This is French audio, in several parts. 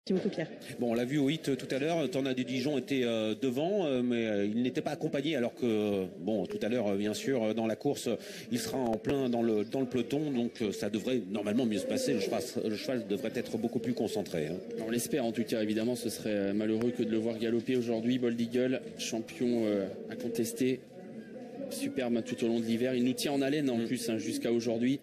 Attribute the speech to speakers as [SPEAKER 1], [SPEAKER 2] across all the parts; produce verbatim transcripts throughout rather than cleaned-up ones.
[SPEAKER 1] Thibaut Pierre.
[SPEAKER 2] Bon, on l'a vu au hit tout à l'heure, Tornade du Dijon était euh, devant, euh, mais euh, il n'était pas accompagné, alors que, bon, tout à l'heure, euh, bien sûr, dans la course, il sera en plein dans le, dans le peloton, donc euh, ça devrait normalement mieux se passer. Le cheval, le cheval devrait être beaucoup plus concentré. Hein.
[SPEAKER 3] On l'espère, en tout cas, évidemment, ce serait malheureux que de le voir galoper aujourd'hui. Bold Eagle, champion euh, incontesté, superbe tout au long de l'hiver. Il nous tient en haleine en mmh. plus hein, jusqu'à aujourd'hui,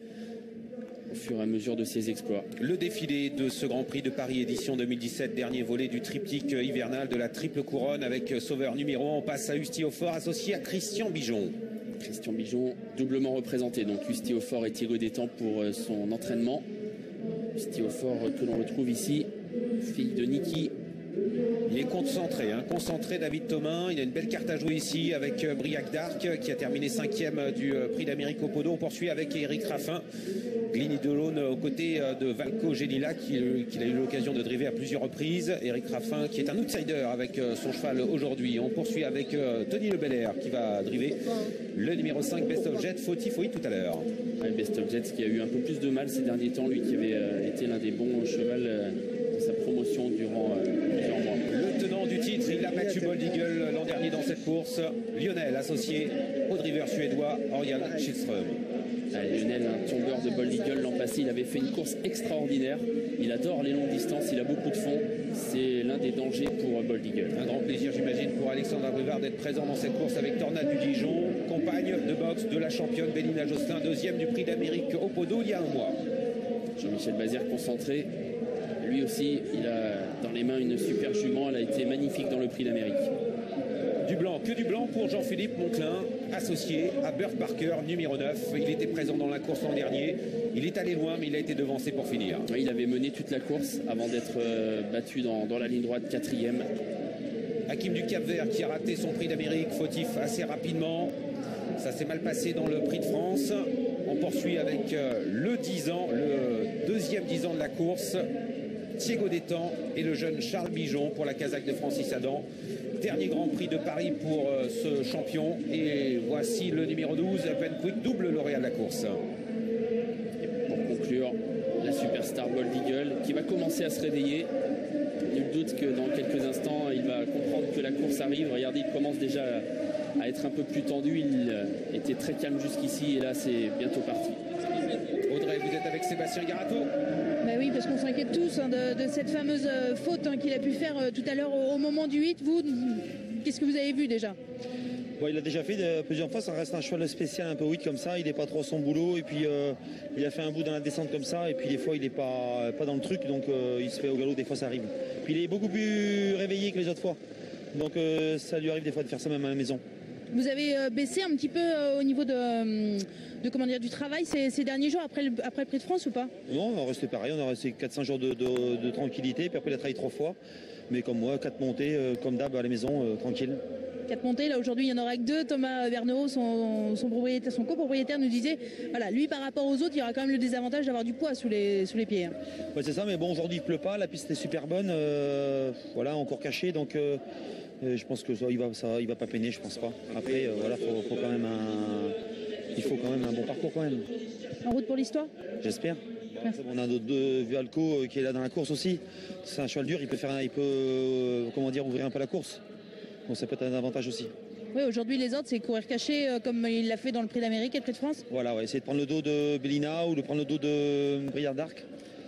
[SPEAKER 3] au fur et à mesure de ses exploits.
[SPEAKER 2] Le défilé de ce Grand Prix de Paris édition deux mille dix-sept, dernier volet du triptyque hivernal de la triple couronne avec Sauveur numéro un. On passe à Husty Aufort associé à Christian Bijon.
[SPEAKER 3] Christian Bijon doublement représenté, donc Husty Aufort et Thierry Détang pour son entraînement. Husty Aufort que l'on retrouve ici, fille de Niki.
[SPEAKER 2] Il est concentré, hein, concentré David Thomain. Il a une belle carte à jouer ici avec euh, Briac d'Arc qui a terminé cinquième du euh, Prix d'Amérique au Podo. On poursuit avec Eric Raffin, Glini Delaune aux côtés euh, de Valco Gelila qu'il qui a eu l'occasion de driver à plusieurs reprises. Eric Raffin qui est un outsider avec euh, son cheval aujourd'hui. On poursuit avec euh, Tony Le Belair qui va driver le numéro cinq Best of Jet, Fautif oui tout à l'heure.
[SPEAKER 3] Ouais, Best of Jet qui a eu un peu plus de mal ces derniers temps, lui qui avait euh, été l'un des bons chevals euh, de sa promotion durant euh, plusieurs mois.
[SPEAKER 2] Le tenant du titre, il a battu Bold Eagle l'an dernier dans cette course. Lionel, associé au driver suédois Orion Kihlström.
[SPEAKER 3] Ah, Lionel, un tombeur de Bold Eagle l'an passé, il avait fait une course extraordinaire. Il adore les longues distances, il a beaucoup de fond. C'est l'un des dangers pour Bold Eagle.
[SPEAKER 2] Un grand plaisir, j'imagine, pour Alexandre Bruvard d'être présent dans cette course avec Tornade du Dijon, compagne de boxe de la championne Bélina Josselin, deuxième du Prix d'Amérique au Podo il y a un mois.
[SPEAKER 3] Jean-Michel Bazir concentré. Lui aussi, il a dans les mains une super jument. Elle a été magnifique dans le Prix d'Amérique.
[SPEAKER 2] Du blanc, que du blanc pour Jean-Philippe Monclin, associé à Burt Parker, numéro neuf. Il était présent dans la course l'an dernier. Il est allé loin, mais il a été devancé pour finir.
[SPEAKER 3] Oui, il avait mené toute la course avant d'être euh, battu dans, dans la ligne droite, quatrième.
[SPEAKER 2] Hakim du Cap-Vert qui a raté son Prix d'Amérique, fautif assez rapidement. Ça s'est mal passé dans le Prix de France. On poursuit avec euh, le dix ans, le deuxième dix ans de la course. Thierry Détang et le jeune Charles Bijon pour la casaque de Francis Adam. Dernier Grand Prix de Paris pour euh, ce champion. Et voici le numéro douze, Penquick, double lauréat de la course.
[SPEAKER 3] Et pour conclure, la superstar Bold Eagle qui va commencer à se réveiller. Nul doute que dans quelques instants, il va comprendre que la course arrive. Regardez, il commence déjà à être un peu plus tendu. Il était très calme jusqu'ici et là, c'est bientôt parti.
[SPEAKER 2] Audrey, vous êtes avec Sébastien Garato.
[SPEAKER 1] Bah oui, parce qu'on s'inquiète tous hein, de, de cette fameuse euh, faute hein, qu'il a pu faire euh, tout à l'heure au, au moment du huit. Vous, qu'est-ce que vous avez vu déjà?
[SPEAKER 4] Bon, il a déjà fait de, plusieurs fois, ça reste un cheval spécial un peu huit comme ça, il n'est pas trop son boulot et puis euh, il a fait un bout dans la descente comme ça et puis des fois il n'est pas, pas dans le truc donc euh, il se fait au galop, des fois ça arrive. Puis il est beaucoup plus réveillé que les autres fois, donc euh, ça lui arrive des fois de faire ça même à la maison.
[SPEAKER 1] Vous avez euh, baissé un petit peu euh, au niveau de, euh, de comment dire, du travail ces, ces derniers jours après le, après le Prix de France ou pas?
[SPEAKER 4] Non, on a resté pareil, on a resté quatre cinq jours de, de, de tranquillité, puis après il a travaillé trois fois, mais comme moi, quatre montées, euh, comme d'hab à la maison, euh, tranquille.
[SPEAKER 1] Quatre montées, là aujourd'hui il n'y en aura que deux. Thomas Verneau, son, son, propriétaire, son copropriétaire nous disait, voilà, lui par rapport aux autres, il y aura quand même le désavantage d'avoir du poids sous les, sous les pieds. Hein.
[SPEAKER 4] Ouais, c'est ça, mais bon, aujourd'hui il pleut pas, la piste est super bonne, euh, voilà, encore cachée, donc euh, euh, je pense que ça, il va, ça, il va pas peiner, je pense pas. Après, euh, voilà, faut, faut quand même un, il faut quand même un bon parcours quand même.
[SPEAKER 1] En route pour l'histoire?
[SPEAKER 4] J'espère. Merci. On a notre deux Valco qui est là dans la course aussi. C'est un cheval dur, il peut faire, un, il peut, euh, comment dire, ouvrir un peu la course. Donc ça peut être un avantage aussi.
[SPEAKER 1] Oui, aujourd'hui les autres c'est courir caché euh, comme il l'a fait dans le Prix d'Amérique et le Prix de France.
[SPEAKER 4] Voilà, ouais, essayer de prendre le dos de Bélina ou de prendre le dos de Briard d'Arc.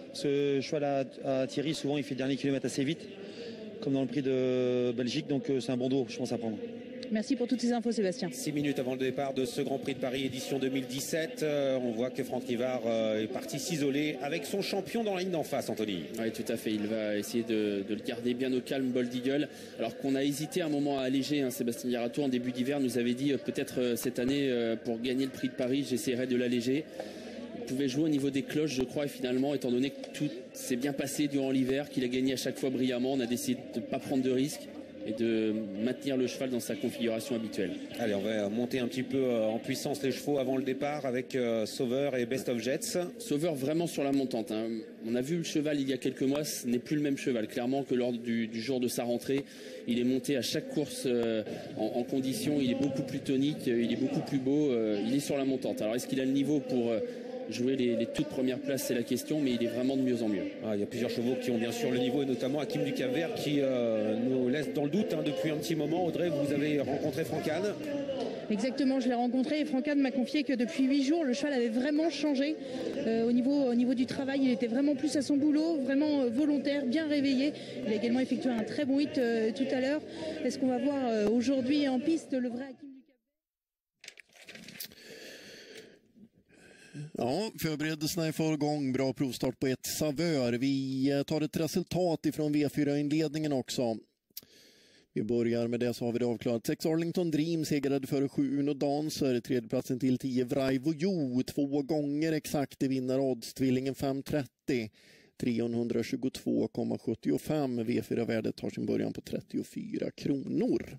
[SPEAKER 4] Ce cheval à, à Thierry, souvent il fait le dernier kilomètre assez vite, comme dans le Prix de Belgique, donc euh, c'est un bon dos, je pense, à prendre.
[SPEAKER 1] Merci pour toutes ces infos Sébastien.
[SPEAKER 2] Six minutes avant le départ de ce Grand Prix de Paris édition deux mille dix-sept, euh, on voit que Franck Rivard euh, est parti s'isoler avec son champion dans la ligne d'en face, Anthony.
[SPEAKER 3] Oui, tout à fait, il va essayer de, de le garder bien au calme, Bold Eagle, alors qu'on a hésité un moment à alléger. Hein, Sébastien Garato en début d'hiver nous avait dit euh, peut-être euh, cette année euh, pour gagner le Prix de Paris j'essaierai de l'alléger. Il pouvait jouer au niveau des cloches je crois, et finalement étant donné que tout s'est bien passé durant l'hiver, qu'il a gagné à chaque fois brillamment, on a décidé de ne pas prendre de risques et de maintenir le cheval dans sa configuration habituelle.
[SPEAKER 2] Allez, on va monter un petit peu en puissance les chevaux avant le départ avec euh, Sauveur et Best of Jets.
[SPEAKER 3] Sauveur vraiment sur la montante. Hein. On a vu le cheval il y a quelques mois, ce n'est plus le même cheval. Clairement que lors du, du jour de sa rentrée, il est monté à chaque course euh, en, en condition, il est beaucoup plus tonique, il est beaucoup plus beau, euh, il est sur la montante. Alors est-ce qu'il a le niveau pour... Euh, Jouer les, les toutes premières places, c'est la question, mais il est vraiment de mieux en mieux.
[SPEAKER 2] Ah, il y a plusieurs chevaux qui ont bien sûr le niveau, et notamment Hakim du Cap-Vert qui euh, nous laisse dans le doute hein, depuis un petit moment. Audrey, vous avez rencontré Franck-Anne.
[SPEAKER 1] Exactement, je l'ai rencontré et Franck-Anne m'a confié que depuis huit jours, le cheval avait vraiment changé euh, au, niveau, au niveau du travail. Il était vraiment plus à son boulot, vraiment euh, volontaire, bien réveillé. Il a également effectué un très bon hit euh, tout à l'heure. Est-ce qu'on va voir euh, aujourd'hui en piste le vrai Hakim du Cap-Vert?
[SPEAKER 5] Ja, förberedelserna är för igång. Bra provstart på ett Savör. Vi tar ett resultat ifrån V fyra-inledningen också. Vi börjar med det, så har vi det avklarat. sex Arlington Dream segrade före sju Uno Dancer. Tredjeplatsen till tio Vraivo Jo. Två gånger exakt i vinnarodds. Tvillingen fem trettio. trehundratjugotvå komma sjuttiofem. V fyra-värdet tar sin början på trettiofyra kronor.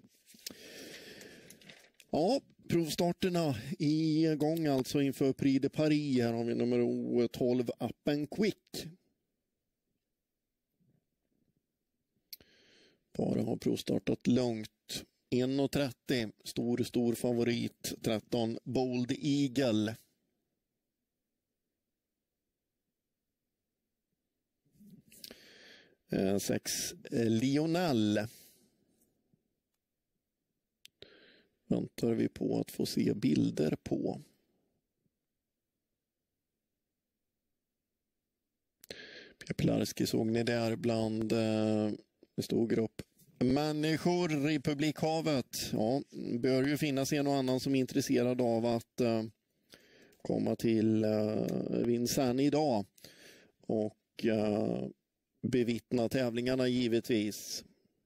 [SPEAKER 5] Ja, provstarterna igång alltså inför Prix de Paris. Här har vi nummer tolv Up and Quick. Bara har provstartat långt. ett trettio, stor, stor favorit. tretton Bold Eagle. sex Lionel. Väntar vi på att få se bilder på. Peplarski såg ni där bland eh, en stor grupp människor i publikhavet. Ja, bör ju finnas en och annan som är intresserad av att eh, komma till eh, Vincennes idag och eh, bevittna tävlingarna givetvis.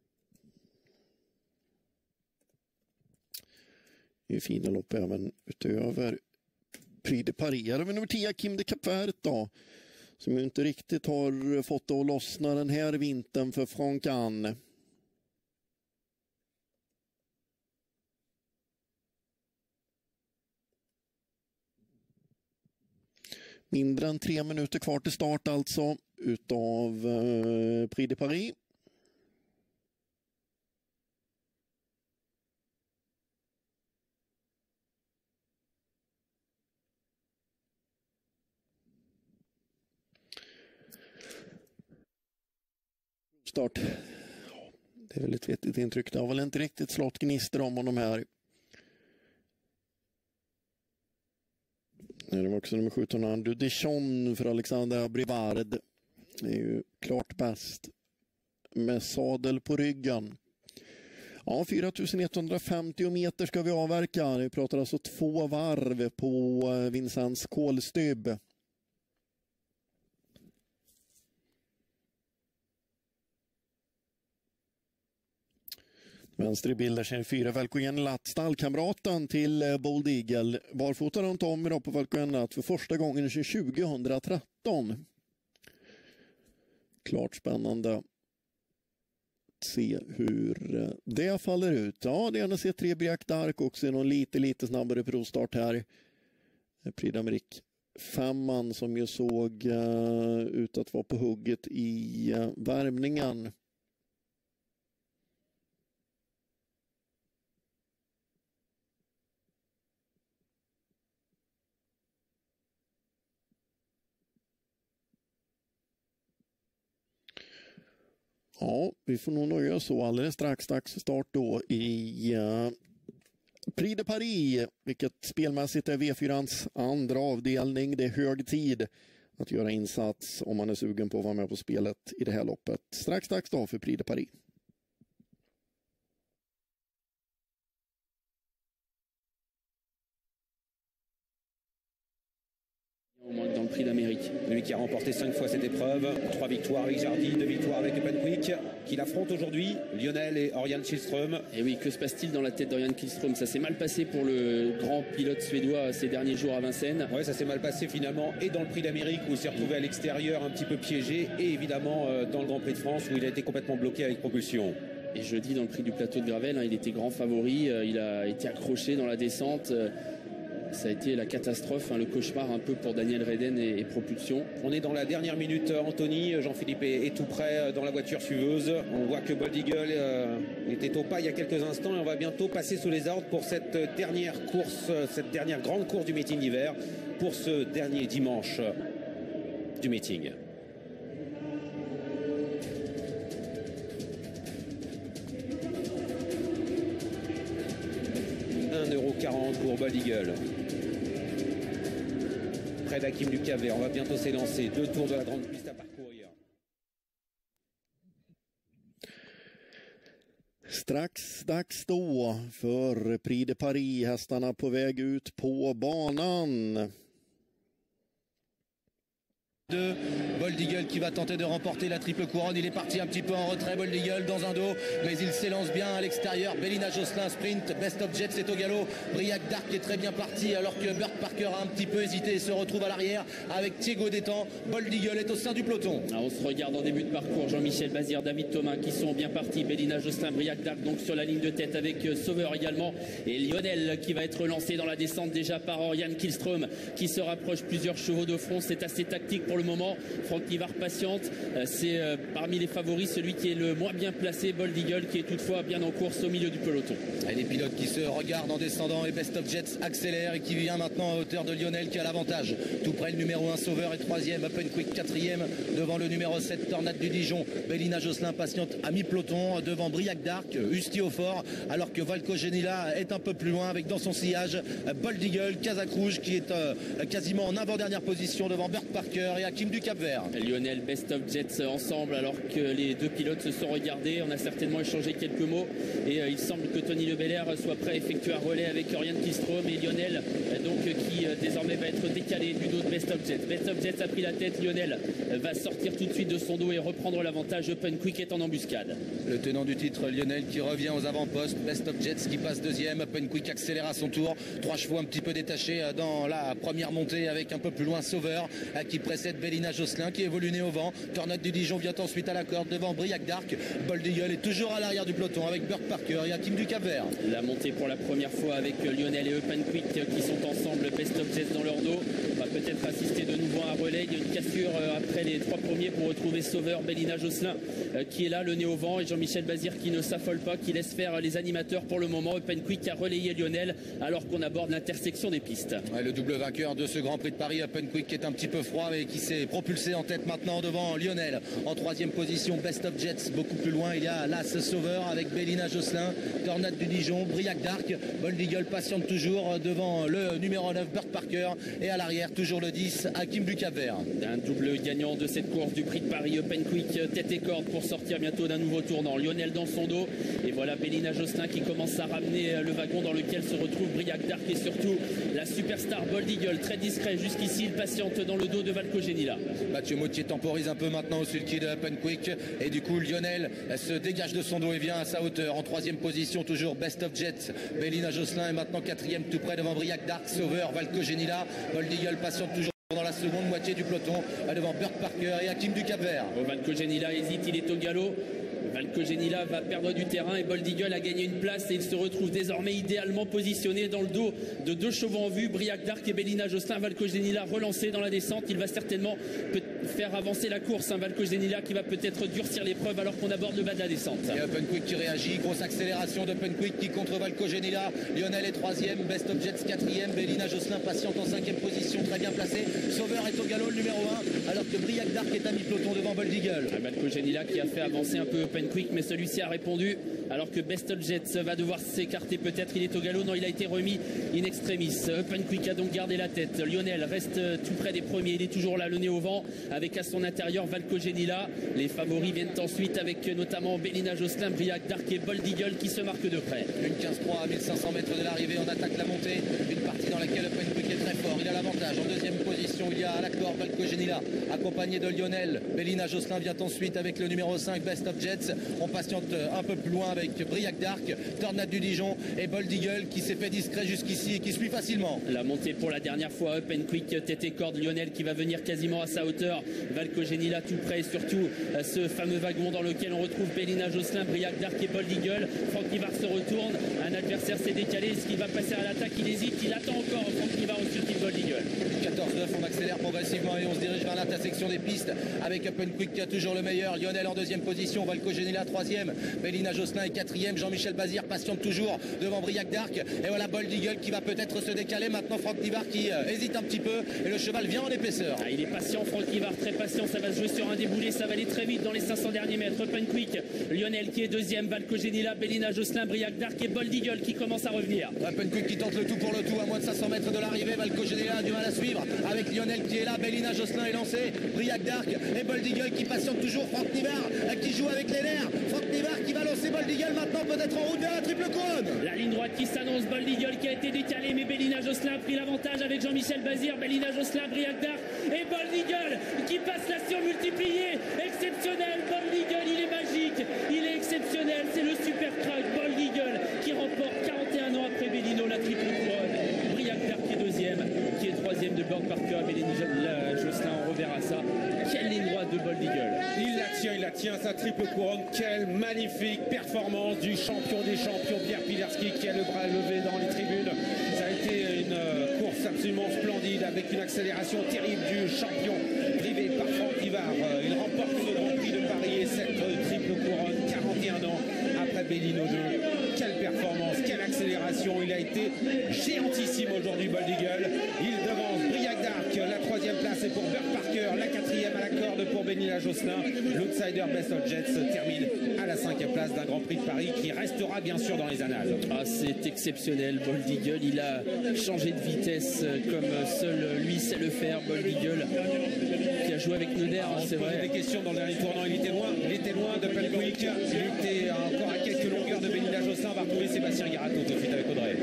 [SPEAKER 5] Det är fina lopp även utöver Prix de Paris. Här har vi nummer tio Hakim du Cap-Vert då, som ju inte riktigt har fått att lossna den här vintern för Franck-Anne. Mindre än tre minuter kvar till start alltså utav eh, Prix de Paris. Start. Det är väl ett vettigt intryck. Det har väl inte riktigt slått gnister om honom här. Det var också nummer sjutton Andu Dijon för Alexander Brivard. Det är ju klart bäst med sadel på ryggen. Ja, fyra tusen etthundrafemtio meter ska vi avverka. Vi pratar alltså två varv på Vincennes kolstybb. Vänster i bilden känner fyra Valkoen Lat, stallkamraten till Bold Eagle. Barfota runt om idag på Valkoen Lat för första gången sedan tjugohundratretton. Klart spännande att se hur det faller ut. Ja, det är att se tre Briac Dark också, någon lite, lite snabbare provstart här. Prix d'Amérique femman som ju såg uh, ut att vara på hugget i uh, värmningen. Ja, vi får nog nöja så alldeles strax. Dags för start då i uh, Prix de Paris, vilket spelmässigt är V fyrans andra avdelning. Det är hög tid att göra insats om man är sugen på att vara med på spelet i det här loppet. Strax dags då för Prix de Paris.
[SPEAKER 3] Dans le Prix d'Amérique.
[SPEAKER 2] Lui qui a remporté cinq fois cette épreuve, trois victoires avec Jardy, deux victoires avec Penquick, qui l'affronte aujourd'hui, Lionel et Örjan Kihlström.
[SPEAKER 3] Et oui, que se passe-t-il dans la tête d'Örjan Kihlström? Ça s'est mal passé pour le grand pilote suédois ces derniers jours à Vincennes.
[SPEAKER 2] Oui, ça s'est mal passé finalement, et dans le Prix d'Amérique où il s'est retrouvé à l'extérieur un petit peu piégé, et évidemment euh, dans le Grand Prix de France où il a été complètement bloqué avec propulsion.
[SPEAKER 3] Et jeudi dans le Prix du Plateau de Gravel, hein, il était grand favori, euh, il a été accroché dans la descente. Euh, ça a été la catastrophe, hein, le cauchemar un peu pour Daniel Redden et, et Propulsion.
[SPEAKER 2] On est dans la dernière minute, Anthony. Jean-Philippe est, est tout près dans la voiture suiveuse. On voit que Bold Eagle euh, était au pas il y a quelques instants et on va bientôt passer sous les ordres pour cette dernière course, cette dernière grande course du meeting d'hiver, pour ce dernier dimanche du meeting. un euro quarante pour Bold Eagle. Près d'Hakim du Cap-Vert. On va bientôt s'élancer. Deux tours de la grande piste à parcourir.
[SPEAKER 5] Strax dags då för Prix de Paris. Hästarna på väg ut på banan.
[SPEAKER 6] De Bold Eagle qui va tenter de remporter la triple couronne. Il est parti un petit peu en retrait, Bold Eagle dans un dos, mais il s'élance bien à l'extérieur. Bellina Josselin sprint, Best of Jets est au galop. Briac Dark est très bien parti alors que Burt Parker a un petit peu hésité et se retrouve à l'arrière avec Thiego Détang. Bold Eagle est au sein du peloton.
[SPEAKER 3] Ah, on se regarde en début de parcours, Jean-Michel Bazir, David Thomas qui sont bien partis. Bellina Josselin, Briac Dark donc sur la ligne de tête avec euh, Sauveur également. Et Lionel qui va être lancé dans la descente déjà par Oriane Kihlström qui se rapproche plusieurs chevaux de front. C'est assez tactique pour le moment. Franck Nivard patiente, c'est euh, parmi les favoris celui qui est le moins bien placé, Bold Eagle, qui est toutefois bien en course au milieu du peloton.
[SPEAKER 6] Et les pilotes qui se regardent en descendant et Best of Jets accélère et qui vient maintenant à hauteur de Lionel qui a l'avantage. Tout près le numéro un Sauveur est troisième, Open Quick quatrième devant le numéro sept Tornade du Dijon. Bellina Josselin patiente à mi-peloton devant Briac Dark, Usti au fort, alors que Valco Genila est un peu plus loin avec dans son sillage Bold Eagle, Casac Rouge qui est euh, quasiment en avant-dernière position devant Burt Parker et Hakim du Cap-Vert.
[SPEAKER 3] Lionel, Best of Jets ensemble alors que les deux pilotes se sont regardés. On a certainement échangé quelques mots et euh, il semble que Tony Lebelair soit prêt à effectuer un relais avec Oriane Kihlström et Lionel euh, donc qui euh, désormais va être décalé du dos de Best of Jets. Best of Jets a pris la tête, Lionel euh, va sortir tout de suite de son dos et reprendre l'avantage. Open Quick est en embuscade.
[SPEAKER 6] Le tenant du titre Lionel qui revient aux avant-postes, Best of Jets qui passe deuxième, Open Quick accélère à son tour, trois chevaux un petit peu détachés dans la première montée avec un peu plus loin Sauveur qui précède Bellina Josselin qui évolue né au vent. Tornade du Dijon vient ensuite à la corde devant Briac Dark. Bold Eagle est toujours à l'arrière du peloton avec Burt Parker et Hakim du Cap-Vert.
[SPEAKER 3] La montée pour la première fois avec Lionel et Open Quick qui sont ensemble, Best of Jets dans leur dos. On va peut-être assister de nouveau à un relais. Il y a une cassure après les trois premiers pour retrouver Sauveur, Bellina Josselin qui est là, le nez au vent, et Jean-Michel Bazir qui ne s'affole pas, qui laisse faire les animateurs pour le moment. Open Quick a relayé Lionel alors qu'on aborde l'intersection des pistes.
[SPEAKER 6] Ouais, le double vainqueur de ce Grand Prix de Paris, Open Quick, qui est un petit peu froid et qui s'est propulsé en tête maintenant devant Lionel. En troisième position, Best of Jets. Beaucoup plus loin, il y a l'As Sauveur avec Bellina Josselin, Tornade du Dijon, Briac Dark. Bold Eagle patiente toujours devant le numéro neuf, Burt Parker. Et à l'arrière, toujours le dix, Hakim du Cap-Vert.
[SPEAKER 3] Un double gagnant de cette course du Prix de Paris, Open Quick, tête et corde pour sortir bientôt d'un nouveau tournant. Lionel dans son dos. Et voilà Bellina Josselin qui commence à ramener le wagon dans lequel se retrouve Briac Dark et surtout la superstar Bold Eagle. Très discret jusqu'ici, il patiente dans le dos de Valco Genila.
[SPEAKER 6] Mathieu Mautier temporise un peu maintenant au sulky de Open Quick et du coup Lionel se dégage de son dos et vient à sa hauteur. En troisième position toujours Best of Jets. Bellina Josselin est maintenant quatrième tout près devant Briac Dark, Sauveur, Valco Genila. Bold Eagle patiente toujours dans la seconde moitié du peloton devant Burt Parker et Hakim du Cap-Vert.
[SPEAKER 3] Oh, Valco Genila hésite, il est au galop. Valco Genila va perdre du terrain et Bold Eagle a gagné une place et il se retrouve désormais idéalement positionné dans le dos de deux chevaux en vue, Briac Dark et Bellina Josselin. Valco Genila relancé dans la descente, il va certainement faire avancer la course, hein. Valco Genila qui va peut-être durcir l'épreuve alors qu'on aborde le bas de la descente.
[SPEAKER 6] Et Open Quick qui réagit, grosse accélération d'Open Quick qui contre Valco Genila. Lionel est troisième, Best of Jets quatrième, Bellina Josselin patiente en cinquième position, très bien placé. Sauveur est au galop, le numéro un, alors que Briac Dark est à mi-peloton devant Bold Eagle.
[SPEAKER 3] Valco Genila qui a fait avancer un peu Open Quick, mais celui-ci a répondu alors que Best of Jets va devoir s'écarter peut-être. Il est au galop, non, il a été remis in extremis. Open Quick a donc gardé la tête. Lionel reste tout près des premiers, il est toujours là, le nez au vent, avec à son intérieur Valco Genila. Les favoris viennent ensuite avec notamment Bellina Josselin, Briac Dark et Bold Eagle qui se marquent de près.
[SPEAKER 6] Une quinze trois à mille cinq cents mètres de l'arrivée, on attaque la montée, une partie dans laquelle Open Quick est très fort, il a l'avantage. En deuxième position, il y a à l'accord Valco Genila accompagné de Lionel. Bellina Josselin vient ensuite avec le numéro cinq, Best of Jets. On patiente un peu plus loin avec Briac Dark, Tornade du Dijon et Bold Eagle qui s'est fait discret jusqu'ici et qui suit facilement.
[SPEAKER 3] La montée pour la dernière fois, Open Quick, tête et corde, Lionel qui va venir quasiment à sa hauteur Valco Genila tout près, et surtout euh, ce fameux wagon dans lequel on retrouve Bélina Josselin, Briac Darc et Bold Eagle. Franck Nivard se retourne, un adversaire s'est décalé, est-ce qu'il va passer à l'attaque? Il hésite, il attend encore Franck Nivard au sud de Bold Eagle.
[SPEAKER 6] quatorze neuf, on accélère progressivement et on se dirige vers l'intersection des pistes avec Open Quick qui a toujours le meilleur. Lionel en deuxième position, Valco Genila troisième, Bélina Josselin est quatrième, Jean-Michel Bazir patiente toujours devant Briac Darc. Et voilà Bold Eagle qui va peut-être se décaler. Maintenant Franck Nivard qui euh, hésite un petit peu et le cheval vient en épaisseur.
[SPEAKER 3] Ah, il est patient, Franck Nivard, très patient. Ça va se jouer sur un déboulé, ça va aller très vite dans les cinq cents derniers mètres. Open Quick, Lionel qui est deuxième, Valco Genila, Bélina Josselin, Briac Darc et Bold Eagle qui commence à revenir.
[SPEAKER 6] Open Quick qui tente le tout pour le tout à moins de cinq cents mètres de l'arrivée. Valco Genila a du mal à suivre avec Lionel qui est là. Bélina Josselin est lancé, Briac Darc et Bold Eagle qui patiente toujours. Franck Nivard qui joue avec les nerfs. Franck Nivard qui va lancer Bold Eagle maintenant, peut-être en route vers la triple couronne.
[SPEAKER 3] La ligne droite qui s'annonce, Bold Eagle qui a été décalé, mais Bélina Josselin a pris l'avantage avec Jean-Michel Bazir. Bélina Josselin, Briac Darc et Bold Eagle qui passe la surmultipliée. Exceptionnel, Bold Eagle, il est magique, il est exceptionnel, c'est le super crack Bold Eagle qui remporte quarante et un ans après Bellino la triple couronne. Briac Darc qui est deuxième, qui est troisième de Borg Parker. Bélina Josselin, on reverra ça. Quelle ligne droite de Bold Eagle.
[SPEAKER 2] Il la tient, il la tient, sa triple couronne. Quelle magnifique performance du champion des champions, Pierre Pilarski, qui a le bras levé dans les tribunes. Ça a été une euh, course absolument splendide avec une accélération terrible du champion, drivé par Franck Nivard. Euh, il remporte le Grand Prix de Paris et cette euh, triple couronne, quarante et un ans après Bellino deux. Quelle performance, quelle accélération. Il a été géantissime aujourd'hui, Bold Eagle. Il devance Briac Darc, la troisième place est pour Burke Parker, la quatrième à la corde pour Bélina Josselin. L'outsider Best of Jets termine à la cinquième place d'un Grand Prix de Paris qui restera bien sûr dans les annales.
[SPEAKER 3] Ah, c'est exceptionnel, Bold Eagle. Il a changé de vitesse comme seul lui sait le faire. Bold Eagle qui a joué avec Neuder,
[SPEAKER 2] On
[SPEAKER 3] hein,
[SPEAKER 2] se
[SPEAKER 3] c'est
[SPEAKER 2] posait
[SPEAKER 3] vrai.
[SPEAKER 2] des questions dans le dernier tournant. Il était loin, il était loin de Pelquick. Il était encore à quelques longueurs de Bélina Josselin. On va retrouver Sébastien Garato tout de suite avec Audrey.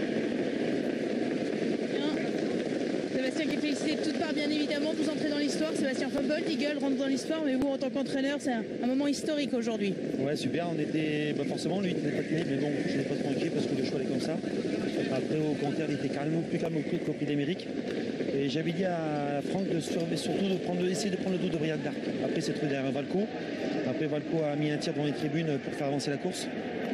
[SPEAKER 1] Sébastien qui est félicité de toutes parts, bien évidemment, tous entrés dans l'histoire. Sébastien Bold Eagle rentre dans l'histoire, mais vous, en tant qu'entraîneur, c'est un, un moment historique aujourd'hui.
[SPEAKER 4] Ouais, super. On était, bah forcément, lui, il n'était pas terrible, mais bon, je n'ai pas trop inquiet parce que le cheval est comme ça. Après, au contraire, il était carrément plus calme au prix qu'au prix d'Amérique. Et j'avais dit à Franck de surveiller, surtout de prendre, essayer de prendre le dos de Briac Darc. Après, c'est trouvé derrière Valco. Après, Valco a mis un tir devant les tribunes pour faire avancer la course.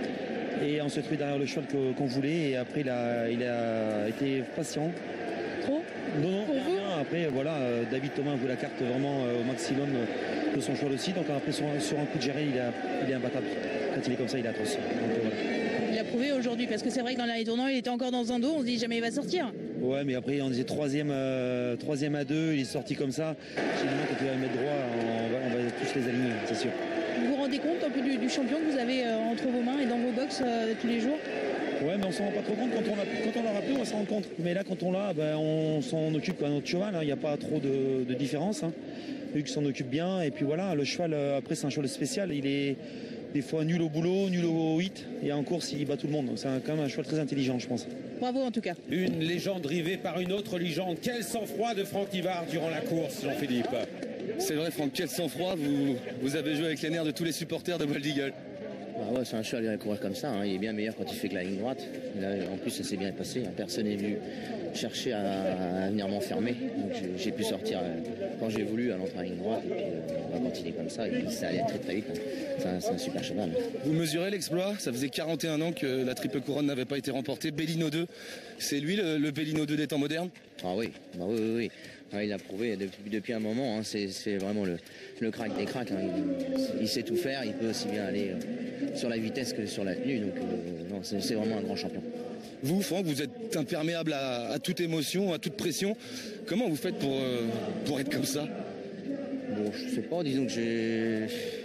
[SPEAKER 4] Et on s'est trouvé derrière le cheval que- qu'on voulait. Et après, il a, il a été patient.
[SPEAKER 1] Trop
[SPEAKER 4] Non, non,
[SPEAKER 1] Pour vous
[SPEAKER 4] rien. Après, voilà, euh, David Thomas joue la carte vraiment euh, au maximum euh, de son cheval aussi. Donc après, sur, un- sur un coup de géré, il, a- il est imbattable. Quand il est comme ça, il est atroce. Donc, euh, voilà.
[SPEAKER 1] Il a prouvé aujourd'hui, parce que c'est vrai que dans les tournants, il était encore dans un dos, on se dit jamais il va sortir.
[SPEAKER 4] Ouais, mais après, on disait troisième, euh, troisième à deux, il est sorti comme ça. Généralement, quand il va le mettre droit, on va, on va tous les aligner, c'est sûr.
[SPEAKER 1] Vous vous rendez compte un peu du, du champion que vous avez euh, entre vos mains et dans vos box euh, tous les jours?
[SPEAKER 4] Ouais, mais on s'en rend pas trop compte. Quand on l'a, quand on l'a rappelé, on s'en rend compte. Mais là, quand on l'a, ben, on s'en occupe comme notre cheval. hein. Il n'y a pas trop de, de différence. Hein. Luc s'en occupe bien. Et puis voilà, le cheval, euh, après, c'est un cheval spécial. Il est des fois nul au boulot, nul au hit. Et en course, il bat tout le monde. C'est un- quand même un cheval très intelligent, je pense.
[SPEAKER 1] Bravo en tout cas.
[SPEAKER 2] Une légende rivée par une autre légende. Quel sang-froid de Franck Nivard durant la course, Jean-Philippe.
[SPEAKER 7] C'est vrai, Franck, quel sang-froid. Vous, vous avez joué avec les nerfs de tous les supporters de Bold Eagle.
[SPEAKER 8] Bah ouais, c'est un cheval, il va courir comme ça. hein. Il est bien meilleur quand il fait que la ligne droite. Là, en plus, ça s'est bien passé. hein. Personne n'est venu chercher à, à venir m'enfermer. Donc j'ai- j'ai pu sortir euh, quand j'ai voulu à l'entrée à la ligne droite. Et puis, euh, on va continuer comme ça. Et puis, ça allait très très vite. hein. C'est un, c'est un super cheval.
[SPEAKER 7] Vous mesurez l'exploit. Ça faisait quarante et un ans que la triple couronne n'avait pas été remportée. Bellino deux, c'est lui le, le Bellino deux des temps modernes.
[SPEAKER 8] Ah oui, bah oui, oui, oui. Ouais, il a prouvé depuis, depuis un moment. hein. C'est c'est vraiment le, le crack des cracks. hein. Il, il sait tout faire. Il peut aussi bien aller euh, sur la vitesse que sur la tenue. Donc euh, non, c'est c'est vraiment un grand champion.
[SPEAKER 7] Vous, Franck, vous êtes imperméable à, à toute émotion, à toute pression. Comment vous faites pour, euh, pour être comme ça?
[SPEAKER 8] Bon, je sais pas, disons que j'ai.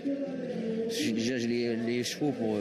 [SPEAKER 8] j'ai- Déjà, j'ai les, les chevaux pour. euh,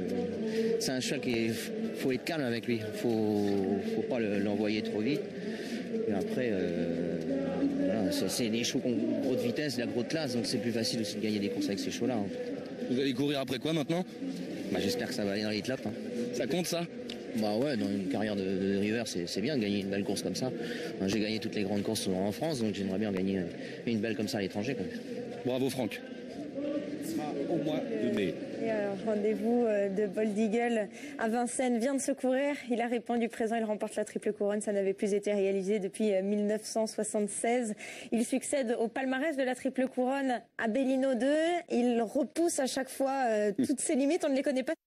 [SPEAKER 8] C'est un cheval qui est. Faut être calme avec lui. Faut, faut pas le- l'envoyer trop vite. Et après, euh, voilà, c'est- c'est des chevaux qui ont gros de vitesse, de la grosse classe, donc c'est plus facile aussi de gagner des courses avec ces chevaux-là. hein.
[SPEAKER 7] Vous allez courir après quoi maintenant?
[SPEAKER 8] Bah, j'espère que ça va aller dans les laps. hein.
[SPEAKER 7] Ça compte ça?
[SPEAKER 8] Bah ouais, dans une carrière de, de river, c'est c'est bien de gagner une belle course comme ça. Hein, J'ai gagné toutes les grandes courses en France, donc j'aimerais bien gagner une belle comme ça à l'étranger. quoi.
[SPEAKER 7] Bravo Franck.
[SPEAKER 2] sera au mois de mai.
[SPEAKER 9] Et alors, rendez-vous de Bold Eagle à Vincennes vient de se courir. Il a répondu présent, il remporte la triple couronne. Ça n'avait plus été réalisé depuis mille neuf cent soixante-seize. Il succède au palmarès de la triple couronne à Bellino deux. Il repousse à chaque fois euh, toutes ses limites. On ne les connaît pas.